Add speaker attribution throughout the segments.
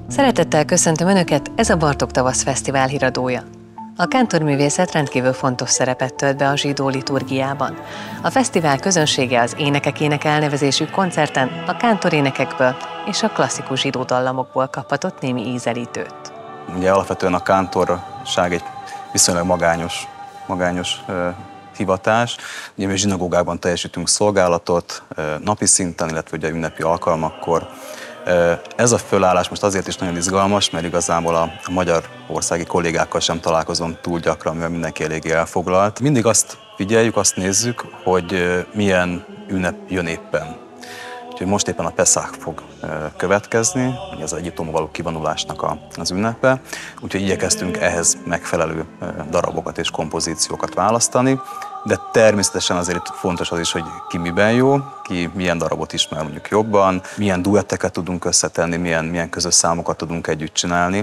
Speaker 1: Szeretettel köszöntöm Önöket, ez a Bartók Tavasz Fesztivál híradója. A kántorművészet rendkívül fontos szerepet tölt be a zsidó liturgiában. A fesztivál közönsége az Énekek Éneke elnevezésű koncerten a kántorénekekből és a klasszikus zsidó dallamokból kaphatott némi ízelítőt.
Speaker 2: Ugye alapvetően a kántorság egy viszonylag magányos hivatás. Ugye mi zsinagógákban teljesítünk szolgálatot napi szinten, illetve ugye ünnepi alkalmakkor. Ez a fölállás most azért is nagyon izgalmas, mert igazából a magyarországi kollégákkal sem találkozom túl gyakran, mivel mindenki eléggé elfoglalt. Mindig azt figyeljük, azt nézzük, hogy milyen ünnep jön éppen. Úgyhogy most éppen a Peszach fog következni, ez az Egyiptomba való kivonulásnak az ünnepe, úgyhogy igyekeztünk ehhez megfelelő darabokat és kompozíciókat választani, de természetesen azért itt fontos az is, hogy ki miben jó, ki milyen darabot ismer mondjuk jobban, milyen duetteket tudunk összetenni, milyen közös számokat tudunk együtt csinálni.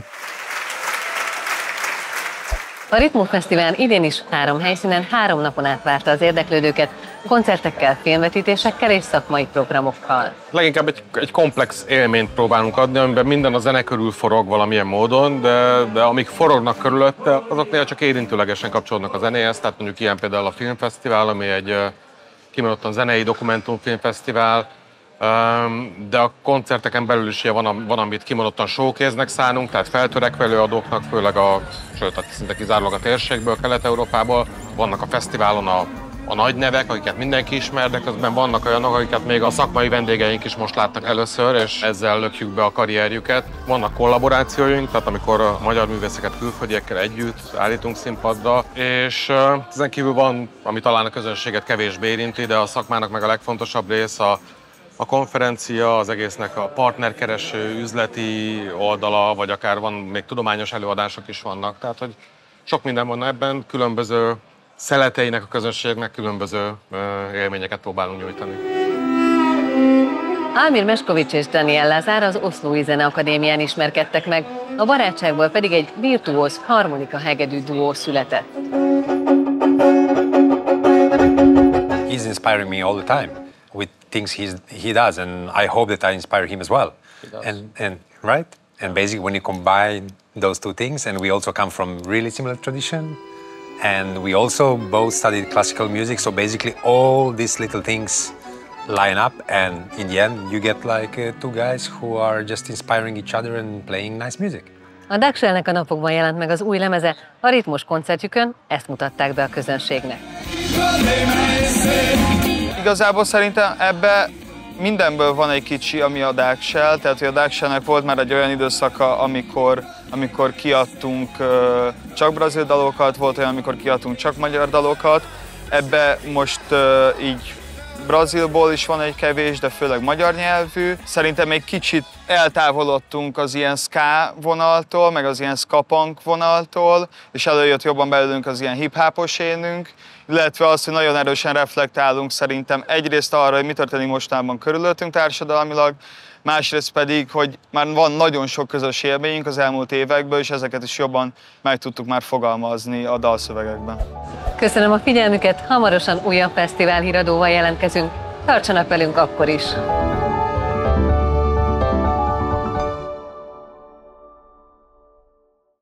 Speaker 1: A Ritmus Fesztivál idén is 3 helyszínen 3 napon át várta az érdeklődőket, koncertekkel, filmvetítésekkel és szakmai programokkal.
Speaker 3: Leginkább egy komplex élményt próbálunk adni, amiben minden a zene körül forog valamilyen módon, de amik forognak körülötte, azok néha csak érintőlegesen kapcsolódnak a zenéhez, tehát mondjuk ilyen például a Filmfesztivál, ami egy kimondottan zenei dokumentumfilmfesztivál, de a koncerteken belül is van amit kimondottan showcase-nek szánunk, tehát feltörekvő előadóknak, főleg sőt, szinte kizárólag a térségből, Kelet-Európából. Vannak a fesztiválon a nagy nevek, akiket mindenki ismer, de közben vannak olyanok, akiket még a szakmai vendégeink is most láttak először, és ezzel lökjük be a karrierjüket. Vannak kollaborációink, tehát amikor a magyar művészeket külföldiekkel együtt állítunk színpadra, és ezen kívül van, ami talán a közönséget kevésbé érinti, de a szakmának meg a legfontosabb rész a konferencia, az egésznek a partnerkereső, üzleti oldala, vagy akár van még tudományos előadások is vannak. Tehát, hogy sok minden van ebben, különböző szeleteinek a közönségnek különböző élményeket próbálunk nyújtani.
Speaker 1: Almir Meskovics és Daniel Lazár az Oszlói Zeneakadémián ismerkedtek meg, a barátságból pedig egy virtuóz harmonika hegedű duó született.
Speaker 4: He's inspiring me all the time with things he does, and I hope that I inspire him as well. And right? And basically when you combine those two things, and we also come from really similar tradition, and we also both studied classical music, so basically all these little things line up, and in the end you get like 2 guys who are just inspiring each other and playing nice music.
Speaker 1: A Dagselnek a napokban jelent meg az új lemeze, a Ritmus koncertjükön ezt mutatták be a közönségnek.
Speaker 5: Igazából szerintem ebbe mindenből van egy kicsi, ami a Dagsel, tehát hogy a Dagselnek volt már egy olyan időszaka, amikor kiadtunk csak brazil dalokat, volt olyan, amikor kiadtunk csak magyar dalokat. Ebbe most így brazilból is van egy kevés, de főleg magyar nyelvű. Szerintem egy kicsit eltávolodtunk az ilyen ska vonaltól, meg az ilyen ska punk vonaltól, és előjött jobban belőlünk az ilyen hip-hopos énünk, illetve az, hogy nagyon erősen reflektálunk szerintem egyrészt arra, hogy mi történik mostanában körülöttünk társadalmilag, másrészt pedig, hogy már van nagyon sok közös élményünk az elmúlt évekből, és ezeket is jobban meg tudtuk már fogalmazni a dalszövegekben.
Speaker 1: Köszönöm a figyelmüket, hamarosan újabb fesztivál híradóval jelentkezünk. Tartsanak velünk akkor is!